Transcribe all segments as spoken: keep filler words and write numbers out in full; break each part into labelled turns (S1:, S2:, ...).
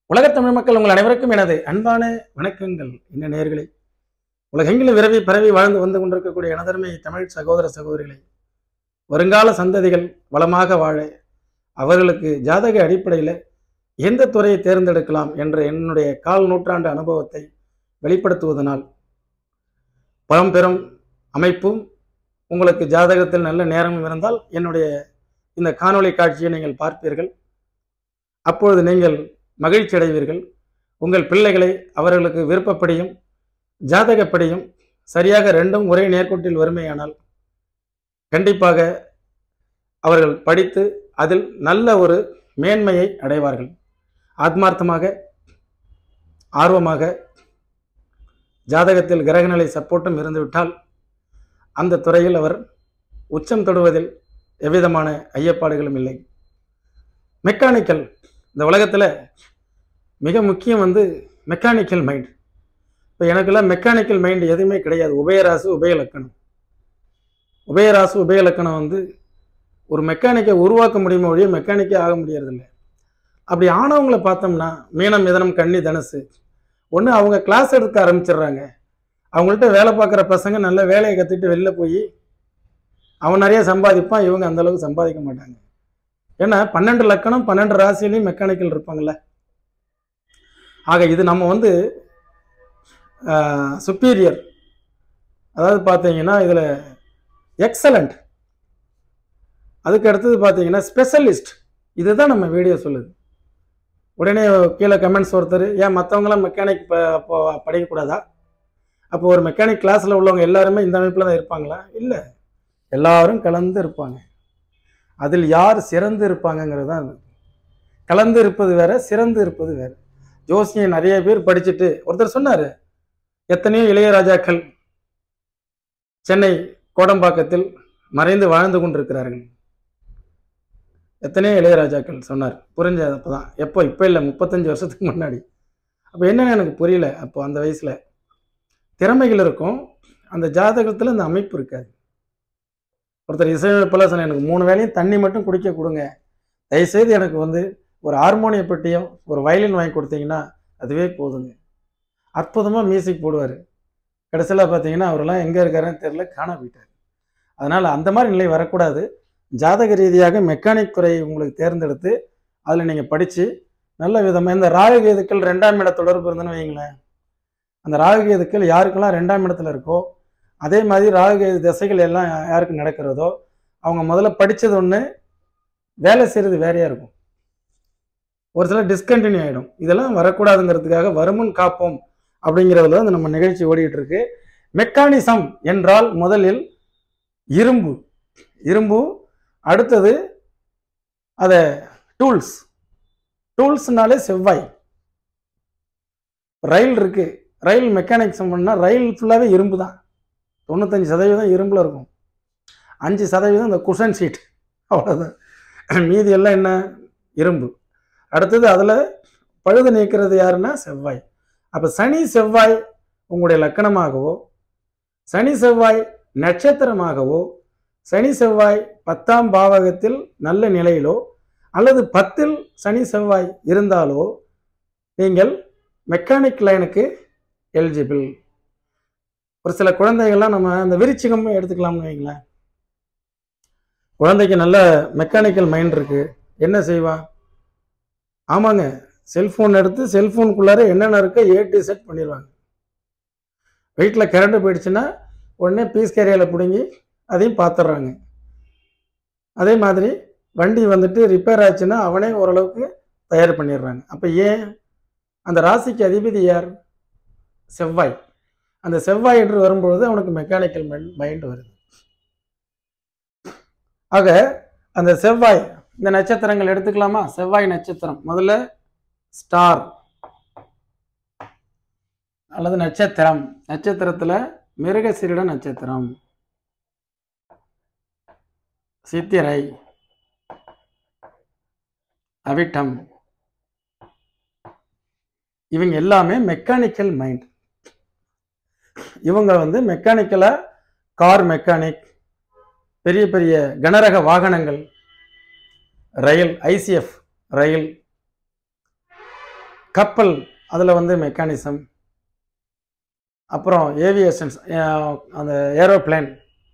S1: உலகத் தமிழ் மக்கள் உங்கள் அனைவருக்கும் எனது அன்பான வணக்கங்கள். என்ன நேயர்களே, உலகெங்கிலும் விரவி பரவி வாழ்ந்து வந்து கொண்டிருக்கக்கூடிய எனதருமை தமிழ் சகோதர சகோதரிகளை, வருங்கால சந்ததிகள் வளமாக வாழ அவர்களுக்கு ஜாதக அடிப்படையில் எந்த துறையை தேர்ந்தெடுக்கலாம் என்ற என்னுடைய கால் நூற்றாண்டு அனுபவத்தை வெளிப்படுத்துவதனால் பழம்பெரும் அமைப்பும் உங்களுக்கு ஜாதகத்தில் நல்ல நேரமும் இருந்தால் என்னுடைய இந்த காணொளி காட்சியை நீங்கள் பார்ப்பீர்கள். அப்பொழுது நீங்கள் மகிழ்ச்சி அடைவீர்கள். உங்கள் பிள்ளைகளை அவர்களுக்கு விருப்பப்படியும் ஜாதகப்படியும் சரியாக ரெண்டும் ஒரே நேர்கோட்டில் வறுமையானால் கண்டிப்பாக அவர்கள் படித்து அதில் நல்ல ஒரு மேன்மையை அடைவார்கள். ஆத்மார்த்தமாக ஆர்வமாக ஜாதகத்தில் கிரகநிலை சப்போர்ட்டும் இருந்துவிட்டால் அந்த துறையில் அவர் உச்சம் தொடுவதில் எவ்விதமான ஐயப்பாடுகளும் இல்லை. மெக்கானிக்கல், இந்த உலகத்தில் மிக முக்கியம் வந்து மெக்கானிக்கல் மைண்ட். இப்போ எனக்கெல்லாம் மெக்கானிக்கல் மைண்ட் எதுவுமே கிடையாது. உபயராசு உபயலக்கணம் உபயராசு உபயலக்கணம் வந்து ஒரு மெக்கானிக்கை உருவாக்க முடியுமோ ஒழிய மெக்கானிக்கே ஆக முடியறதில்லை. அப்படி ஆனவங்களை பார்த்தோம்னா மீனம் மிதனம் கன்னி தனுசு, ஒன்று அவங்க கிளாஸ் எடுக்க ஆரம்பிச்சிடுறாங்க. அவங்கள்ட்ட வேலை பார்க்குற பசங்க நல்ல வேலையை கற்றுட்டு வெளில போய் அவன் நிறைய சம்பாதிப்பான், இவங்க அந்தளவுக்கு சம்பாதிக்க மாட்டாங்க. ஏன்னா பன்னெண்டு லக்கணம் பன்னெண்டு ராசிலையும் மெக்கானிக்கல் இருப்பாங்கள்ல. ஆக இது நம்ம வந்து சுப்பீரியர், அதாவது பார்த்தீங்கன்னா இதில் எக்ஸலண்ட், அதுக்கு அடுத்தது பார்த்தீங்கன்னா ஸ்பெஷலிஸ்ட். இதுதான் நம்ம வீடியோ சொல்லுது. உடனே கீழே கமெண்ட்ஸ் ஒருத்தர், ஏன் மற்றவங்களாம் மெக்கானிக் அப்போ படிக்கக்கூடாதா? அப்போ ஒரு மெக்கானிக் கிளாஸில் உள்ளவங்க எல்லாருமே இந்த அமைப்பில் தான் இருப்பாங்களா? இல்லை, எல்லாரும் கலந்து இருப்பாங்க. அதில் யார் சிறந்து இருப்பாங்கங்கிறது தான். கலந்து இருப்பது வேற, சிறந்து இருப்பது வேற. ஜோசியம் நிறைய பேர் படிச்சுட்டு ஒருத்தர் சொன்னார், எத்தனையோ இளையராஜாக்கள் சென்னை கோடம்பாக்கத்தில் மறைந்து வாழ்ந்து கொண்டிருக்கிறார்கள். எத்தனையோ இளையராஜாக்கள் சொன்னார். புரிஞ்ச அப்போ தான், எப்போ இப்போ இல்லை, முப்பத்தஞ்சு வருஷத்துக்கு முன்னாடி. அப்போ என்னன்னு எனக்கு புரியல. அப்போ அந்த வயசில் திறமைகள் இருக்கும், அந்த ஜாதகத்தில் அந்த அமைப்பு இருக்காது. ஒருத்தர் இசையமைப்பெல்லாம் சொன்ன, எனக்கு மூணு வேளையும் தண்ணி மட்டும் குடிக்க கொடுங்க, தயவுசெய்து எனக்கு வந்து ஒரு ஹார்மோனிய பெட்டியும் ஒரு வயலின் வாங்கி கொடுத்தீங்கன்னா அதுவே போதுங்க. அற்புதமாக மியூசிக் போடுவார். கடைசியில் பார்த்தீங்கன்னா அவரெல்லாம் எங்கே இருக்காருன்னு தெரியல, காண போயிட்டார். அதனால் அந்த மாதிரி நிலை வரக்கூடாது. ஜாதக ரீதியாக மெக்கானிக் துறையை உங்களுக்கு தேர்ந்தெடுத்து அதில் நீங்கள் படித்து நல்ல விதமாக, இந்த ராகுகேதுக்கள் ரெண்டாம் இட தொடர்பு இருந்துன்னு வைங்களேன், அந்த ராகுகேதுக்கள் யாருக்கெல்லாம் ரெண்டாம் இடத்துல இருக்கோ, அதே மாதிரி ராகுகேது திசைகள் எல்லாம் யாருக்கு நடக்கிறதோ அவங்க முதல்ல படித்தது ஒன்று, வேலை செய்கிறது வேறையாக இருக்கும். ஒரு சில டிஸ்கண்டினியூ ஆகிடும். இதெல்லாம் வரக்கூடாதுங்கிறதுக்காக வருமுன் காப்போம் அப்படிங்கிறதுல வந்து நம்ம நிகழ்ச்சி ஓடிட்டு இருக்கு. மெக்கானிசம் என்றால் முதலில் இரும்பு இரும்பு அடுத்தது அதை டூல்ஸ் டூல்ஸ்னாலே செவ்வாய். ரயில் இருக்கு, ரயில் மெக்கானிக்ஸம் பண்ணால் ரயில் ஃபுல்லாகவே இரும்பு தான். தொண்ணூத்தஞ்சு சதவீதம் இரும்பில் இருக்கும், அஞ்சு சதவீதம் இந்த குஷன் சீட், அவ்வளோதான். மீதி எல்லாம் என்ன? இரும்பு. அடுத்தது அதில் பழுது நீக்கிறது யாருன்னா செவ்வாய். அப்போ சனி செவ்வாய் உங்களுடைய லக்கணமாகவோ, சனி செவ்வாய் நட்சத்திரமாகவோ, சனி செவ்வாய் பத்தாம் பாவகத்தில் நல்ல நிலையிலோ அல்லது பத்தில் சனி செவ்வாய் இருந்தாலோ நீங்கள் மெக்கானிக் லைனுக்கு எலிஜிபிள். ஒரு சில குழந்தைகள்லாம் நம்ம அந்த விருச்சிகம் எடுத்துக்கலாம்னு வைங்களேன். குழந்தைக்கு நல்ல மெக்கானிக்கல் மைண்ட் இருக்கு, என்ன செய்வான்? ஆமாங்க, செல்ஃபோன் எடுத்து செல்ஃபோனுக்குள்ளார என்னென்ன இருக்கோ ஏ டு செட் பண்ணிடுவாங்க. வீட்டில் கரண்ட் போயிடுச்சுன்னா உடனே பீஸ் கேரியாவில் பிடுங்கி அதையும் பார்த்துட்றாங்க. அதே மாதிரி வண்டி வந்துட்டு ரிப்பேர் ஆச்சுன்னா அவனே ஓரளவுக்கு தயார் பண்ணிடுறாங்க. அப்போ ஏன்? அந்த ராசிக்கு அதிபதி யார்? செவ்வாய். அந்த செவ்வாய் என்று வரும்பொழுது அவனுக்கு மெக்கானிக்கல் மைண்ட் வருது. ஆக அந்த செவ்வாய், இந்த நட்சத்திரங்கள் எடுத்துக்கலாமா? செவ்வாய் நட்சத்திரம் முதல்ல ஸ்டார் அல்லது நட்சத்திரம். நட்சத்திரத்தில் மிருகசீரிட நட்சத்திரம், சித்திரை, அவிட்டம், இவங்க எல்லாமே மெக்கானிக்கல் மைண்ட். இவங்க வந்து மெக்கானிக்கலாக கார் மெக்கானிக், பெரிய பெரிய கனரக வாகனங்கள், ரயில், ஐசிஎஃப் ரயில், கப்பல் அதில் வந்து மெக்கானிசம், அப்புறம் ஏவியேஷன்ஸ் அந்த ஏரோப்ளேன்,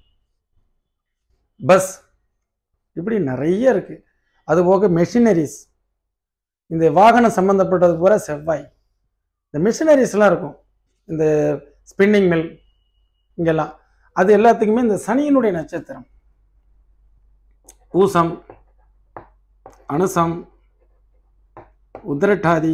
S1: பஸ், இப்படி நிறைய இருக்குது. அதுபோக மெஷினரிஸ், இந்த வாகனம் சம்மந்தப்பட்டது பூரா செவ்வாய். இந்த மிஷினரிஸ்லாம் இருக்கும், இந்த ஸ்பின்னிங் மில் இங்கெல்லாம், அது எல்லாத்துக்குமே இந்த சனியினுடைய நட்சத்திரம். பூசம், அனுசம், உத்திரட்டாதி,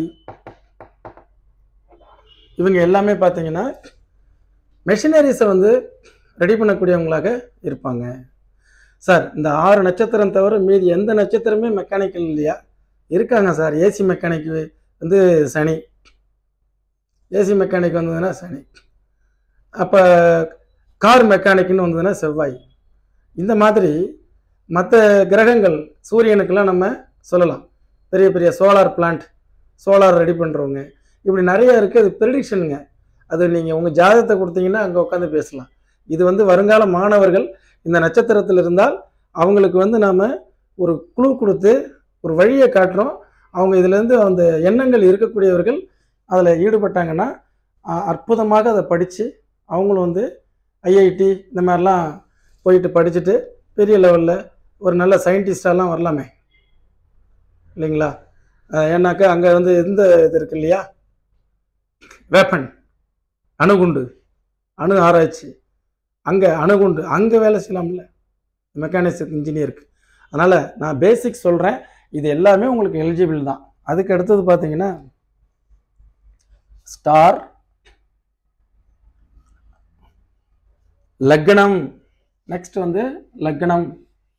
S1: இவங்க எல்லாமே பார்த்தீங்கன்னா மெஷினரிஸை வந்து ரெடி பண்ணக்கூடியவங்களாக இருப்பாங்க. சார் இந்த ஆறு நட்சத்திரம் தவிர மீதி எந்த நட்சத்திரமே மெக்கானிக்கல் இல்லையா? இருக்காங்க சார். ஏசி மெக்கானிக் வந்து சனி, ஏசி மெக்கானிக் வந்ததுன்னா சனி, அப்போ கார் மெக்கானிக்னு வந்ததுன்னா செவ்வாய். இந்த மாதிரி மற்ற கிரகங்கள் சூரியனுக்கெல்லாம் நம்ம சொல்லலாம். பெரிய பெரிய சோலார் பிளான்ட், சோலார் ரெடி பண்ணுறவங்க, இப்படி நிறைய இருக்குது. அது ப்ரெடிக்ஷனுங்க. அது நீங்கள் உங்கள் ஜாதகத்தை கொடுத்தீங்கன்னா அங்கே உட்காந்து பேசலாம். இது வந்து வருங்கால மாணவர்கள் இந்த நட்சத்திரத்தில் இருந்தால் அவங்களுக்கு வந்து நாம் ஒரு குழு கொடுத்து ஒரு வழியை காட்டுறோம். அவங்க இதிலேருந்து அந்த எண்ணங்கள் இருக்கக்கூடியவர்கள் அதில் ஈடுபட்டாங்கன்னா அற்புதமாக அதை படித்து அவங்களும் வந்து ஐஐடி இந்த மாதிரிலாம் போயிட்டு படிச்சுட்டு பெரிய லெவலில் ஒரு நல்ல சயின்டிஸ்டாலாம் வரலாமே இல்லைங்களா? ஏன்னாக்கா அங்கே வந்து எந்த இது இருக்கு இல்லையா, வேப்பன், அணுகுண்டு, அணு ஆராய்ச்சி, அங்கே அணுகுண்டு அங்கே வேலை செய்யலாம்ல மெக்கானிக்ஸ் இன்ஜினியருக்கு. அதனால் நான் பேசிக் சொல்கிறேன், இது எல்லாமே உங்களுக்கு எலிஜிபிள் தான். அதுக்கு அடுத்தது பார்த்தீங்கன்னா ஸ்டார், லக்னம். நெக்ஸ்ட் வந்து லக்னம்.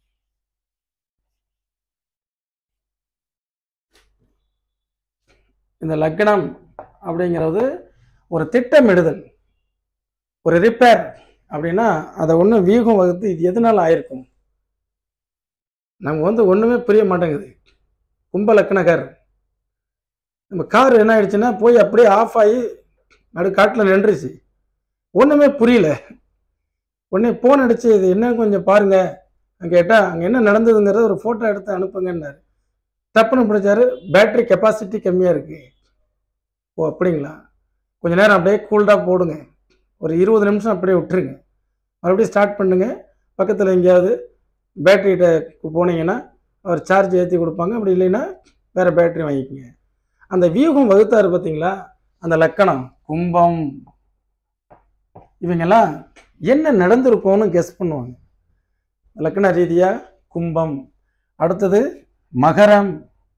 S1: இந்த லக்னம் அப்படிங்கிறது ஒரு திட்டமிடுதல், ஒரு ரிப்பேர் அப்படின்னா அதை ஒன்று வியூகம் வகுத்து இது எதனால ஆயிருக்கும் நமக்கு வந்து ஒன்றுமே புரிய மாட்டேங்குது. கும்ப லக்னகர், நம்ம கார் என்ன ஆயிடுச்சுன்னா போய் அப்படியே ஆஃப் ஆகி நடு காட்டில் நின்றுச்சு, ஒன்றுமே புரியல. உடனே ஃபோன் அடிச்சு இது என்ன கொஞ்சம் பாருங்க கேட்டால் அங்கே என்ன நடந்ததுங்கிறத ஒரு ஃபோட்டோ எடுத்து அனுப்புங்கன்னாரு. டப்புன்னு பிடிச்சாரு, பேட்டரி கெப்பாசிட்டி கம்மியாக இருக்குது. ஓ அப்படிங்களா, கொஞ்சம் நேரம் அப்படியே கூல்டாக போடுங்க, ஒரு இருபது நிமிஷம் அப்படியே விட்டுருங்க, மறுபடியும் ஸ்டார்ட் பண்ணுங்க. பக்கத்தில் எங்கேயாவது பேட்டரிகிட்ட போனீங்கன்னா அவர் சார்ஜ் ஏற்றி கொடுப்பாங்க, அப்படி இல்லைன்னா வேறு பேட்டரி வாங்கிக்கோங்க. அந்த வியூகம் வகுத்தாரு பார்த்தீங்களா, அந்த லக்கணம் கும்பம், இவங்கெல்லாம் என்ன நடந்திருக்கும்னு கெஸ் பண்ணுவாங்க. லக்கண ரீதியாக கும்பம். அடுத்தது மகரம்.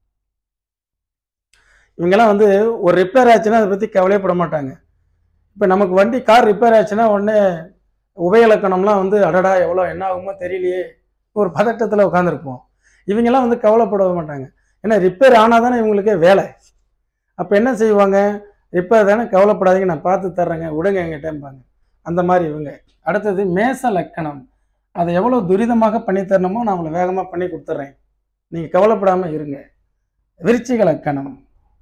S1: இவங்கெல்லாம் வந்து ஒரு ரிப்பேர் ஆச்சுன்னா அதை பற்றி கவலையப்பட மாட்டாங்க. இப்போ நமக்கு வண்டி கார் ரிப்பேர் ஆச்சுன்னா உடனே உபயலக்கணம்லாம் வந்து அடடா எவ்வளோ என்ன ஆகுமோ தெரியலையே ஒரு பதட்டத்தில் உட்காந்துருப்போம். இவங்கெல்லாம் வந்து கவலைப்பட மாட்டாங்க, ஏன்னா ரிப்பேர் ஆனால் தானே இவங்களுக்கே வேலை. அப்போ என்ன செய்வாங்க, ரிப்பேர் தானே கவலைப்படாதீங்க நான் பார்த்து தர்றேங்க விடுங்க எங்கிட்டேம்பாங்க. அந்த மாதிரி இவங்க. அடுத்தது மேச லக்கணம். அதை எவ்வளோ துரிதமாக பண்ணி தரணுமோ நான் உங்களை வேகமாக பண்ணி கொடுத்துட்றேன், நீங்கள் கவலைப்படாமல் இருங்க. விருச்சிக லக்கணம்.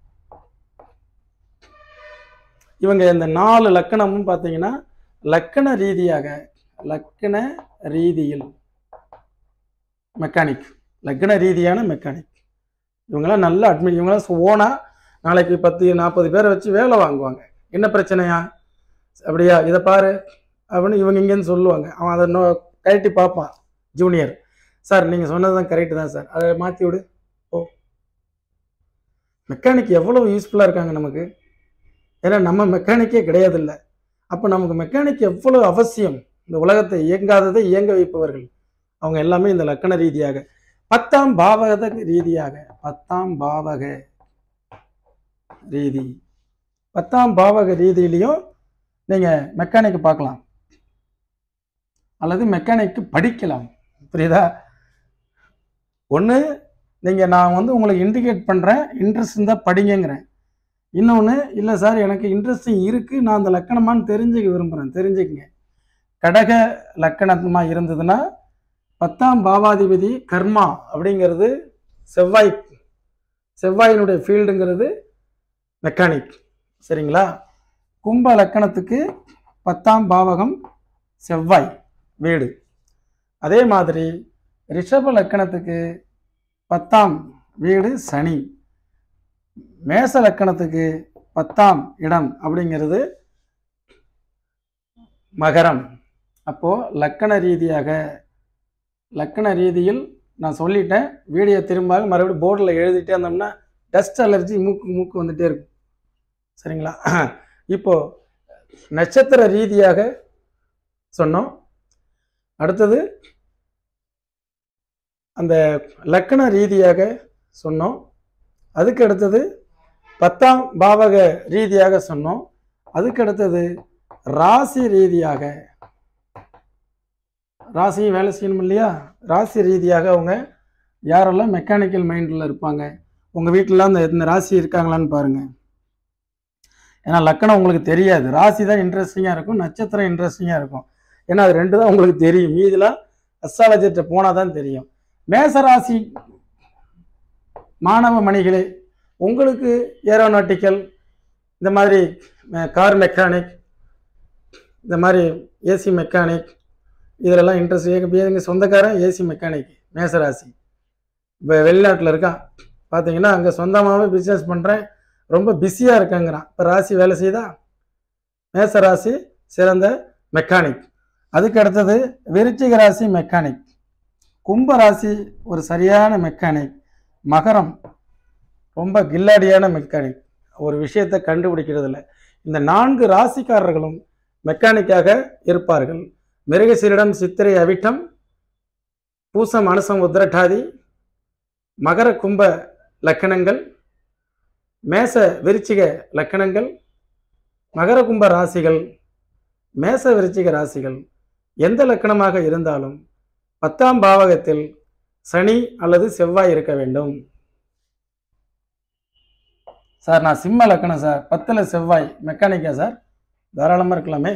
S1: இவங்க இந்த நாலு லக்கணமும் பார்த்தீங்கன்னா லக்கண ரீதியாக, லக்கண ரீதியில் மெக்கானிக், லக்கண ரீதியான மெக்கானிக். இவங்கெல்லாம் நல்ல அட்மிட், இவங்களாம் ஓனா நாளைக்கு பத்து நாற்பது பேரை வச்சு வேலை வாங்குவாங்க. என்ன பிரச்சனையா, அப்படியா இதை பாரு அப்படின்னு இவங்க இங்கேருந்து சொல்லுவாங்க. அவன் அதை நோ கரெக்டி பார்ப்பான் ஜூனியர், சார் நீங்கள் சொன்னது தான் கரெக்டு தான் சார், அதை மாற்றி விடு. ஓ மெக்கானிக் எவ்வளோ யூஸ்ஃபுல்லாக இருக்காங்க நமக்கு, ஏன்னா நம்ம மெக்கானிக்கே கிடையாது இல்லை. அப்போ நமக்கு மெக்கானிக் எவ்வளோ அவசியம். இந்த உலகத்தை இயங்காததை இயங்க வைப்பவர்கள் அவங்க எல்லாமே இந்த லக்கண ரீதியாக. பத்தாம் பாவக ரீதியாக, பத்தாம் பாவக ரீதி, பத்தாம் பாவக ரீதியிலையும் நீங்கள் மெக்கானிக் பார்க்கலாம் அல்லது மெக்கானிக்கு படிக்கலாம். புரியுதா? ஒன்று நீங்கள் நான் வந்து உங்களுக்கு இண்டிகேட் பண்ணுறேன், இன்ட்ரெஸ்ட் இருந்தால் படிங்கிறேன். இன்னொன்று இல்லை சார் எனக்கு இன்ட்ரெஸ்டிங் இருக்குது, நான் அந்த லக்கணமானு தெரிஞ்சுக்க விரும்புகிறேன், தெரிஞ்சுக்கங்க. கடக லக்கணமாக இருந்ததுன்னா பத்தாம் பாவாதிபதி கர்மா அப்படிங்கிறது செவ்வாய், செவ்வாயினுடைய ஃபீல்டுங்கிறது மெக்கானிக். சரிங்களா? கும்ப லக்கணத்துக்கு பத்தாம் பாவகம் செவ்வாய் வீடு. அதே மாதிரி ரிஷப லக்கணத்துக்கு பத்தாம் வீடு சனி. மேச லக்கணத்துக்கு பத்தாம் இடம் அப்படிங்கிறது மகரம். அப்போது லக்கண ரீதியாக லக்கண ரீதியில் நான் சொல்லிட்டேன். வீடியோ திரும்ப மறுபடியும் போர்டில் எழுதிட்டே இருந்தோம்னா டஸ்ட் அலர்ஜி மூக்கு மூக்கு வந்துகிட்டே இருக்கும். சரிங்களா? இப்போது நட்சத்திர ரீதியாக சொன்னோம். அடுத்தது அந்த லக்கண ரீதியாக சொன்னோம். அதுக்கு அடுத்தது பத்தாம் பாவக ரீதியாக சொன்னோம். அதுக்கு அடுத்தது ராசி ரீதியாக, ராசியும் வேலை செய்யணும் இல்லையா? ராசி ரீதியாக அவங்க யாரெல்லாம் மெக்கானிக்கல் மைண்டில் இருப்பாங்க, உங்கள் வீட்டிலலாம் அந்த இந்த ராசி இருக்காங்களான்னு பாருங்கள். ஏன்னா லக்கணம் உங்களுக்கு தெரியாது, ராசி தான் இன்ட்ரெஸ்டிங்காக இருக்கும், நட்சத்திரம் இன்ட்ரெஸ்டிங்காக இருக்கும். ஏன்னா அது ரெண்டு தான் உங்களுக்கு தெரியும், மீதிலாம் அஸ்ட்ராலஜிட்ட போனால் தான் தெரியும். மேசராசி மாணவ மணிகளே, உங்களுக்கு ஏரோநாட்டிக்கல், இந்த மாதிரி கார் மெக்கானிக், இந்த மாதிரி ஏசி மெக்கானிக், இதிலெல்லாம் இன்ட்ரெஸ்ட். எங்கள் சொந்தக்காரன் ஏசி மெக்கானிக் மேசராசி, இப்போ வெளிநாட்டில் இருக்கான். பார்த்தீங்கன்னா அங்கே சொந்தமாகவே பிஸ்னஸ் பண்ணுறேன், ரொம்ப பிஸியாக இருக்காங்கிறான். இப்போ ராசி வேலை செய்தா? மேசராசி சிறந்த மெக்கானிக். அதுக்கு அடுத்தது விருச்சிக ராசி மெக்கானிக், கும்பராசி ஒரு சரியான மெக்கானிக், மகரம் ரொம்ப கில்லாடியான மெக்கானிக், ஒரு விஷயத்தை கண்டுபிடிக்கிறதில்ல. இந்த நான்கு ராசிக்காரர்களும் மெக்கானிக்காக இருப்பார்கள். மிருகசீரிடம், சித்திரை, அவிட்டம், பூசம், அனுசம், உத்திரட்டாதி மகர கும்ப லக்கணங்கள், மேச விருச்சிக லக்கணங்கள், மகர கும்ப ராசிகள், மேச விருச்சிக ராசிகள் எந்த லக்கணமாக இருந்தாலும் பத்தாம் பாவகத்தில் சனி அல்லது செவ்வாய் இருக்க வேண்டும். சார் நான் சிம்ம லக்கணம் சார், பத்தில் செவ்வாய் மெக்கானிக்கா சார்? தாராளமாக இருக்கலாமே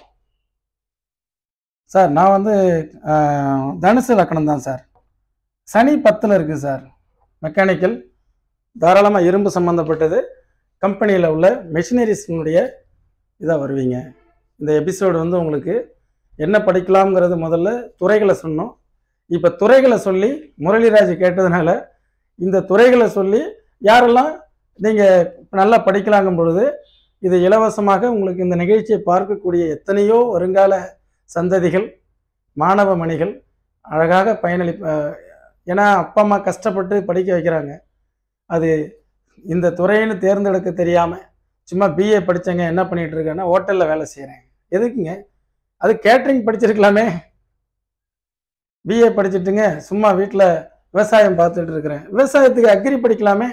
S1: சார். நான் வந்து தனுசு லக்கணம் தான் சார், சனி பத்தில் இருக்குது சார், மெக்கானிக்கல் தாராளமாக இரும்பு சம்மந்தப்பட்டது, கம்பெனியில் உள்ள மெஷினரிஸினுடைய இதாக வருவீங்க. இந்த எபிசோடு வந்து உங்களுக்கு என்ன படிக்கலாம்ங்கிறது முதல்ல துறைகளை சொன்னோம். இப்போ துறைகளை சொல்லி முரளிராஜ் கேட்டதுனால இந்த துறைகளை சொல்லி யாரெல்லாம் நீங்கள் நல்லா படிக்கலாங்கும் பொழுது இது இலவசமாக உங்களுக்கு இந்த நிகழ்ச்சியை பார்க்கக்கூடிய எத்தனையோ வருங்கால சந்ததிகள், மாணவ மணிகள் அழகாக பயனளி. ஏன்னா அப்பா அம்மா கஷ்டப்பட்டு படிக்க வைக்கிறாங்க, அது இந்த துறைன்னு தேர்ந்தெடுக்க தெரியாமல் சும்மா பிஏ படித்தவங்க என்ன பண்ணிகிட்டு இருக்கேன்னா ஹோட்டலில் வேலை செய்கிறேன். எதுக்குங்க? அது கேட்ரிங் படிச்சிருக்கலாமே. பிஏ படிச்சுட்டுங்க சும்மா வீட்டில் விவசாயம் பார்த்துட்டு இருக்கிறேன், விவசாயத்துக்கு அக்ரி படிக்கலாமே.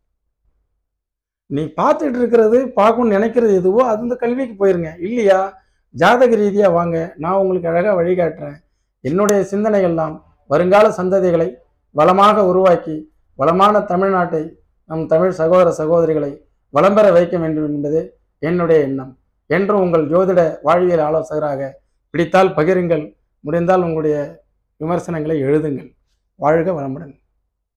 S1: நீ பார்த்துட்டு இருக்கிறது, பார்க்கணும்னு நினைக்கிறது எதுவோ அது இந்த கல்விக்கு போயிருங்க. இல்லையா ஜாதக ரீதியாக வாங்க, நான் உங்களுக்கு அழகாக வழிகாட்டுறேன். என்னுடைய சிந்தனைகள்லாம் வருங்கால சந்ததிகளை வளமாக உருவாக்கி வளமான தமிழ்நாட்டை, நம் தமிழ் சகோதர சகோதரிகளை வளம் பெற வைக்க வேண்டும் என்பது என்னுடைய எண்ணம். என்று உங்கள் ஜோதிட வாழ்வியல் ஆலோசகராக பிடித்தால் பகிருங்கள், முடிந்தால் உங்களுடைய விமர்சனங்களை எழுதுங்கள். வாழ்க வளமுடன்.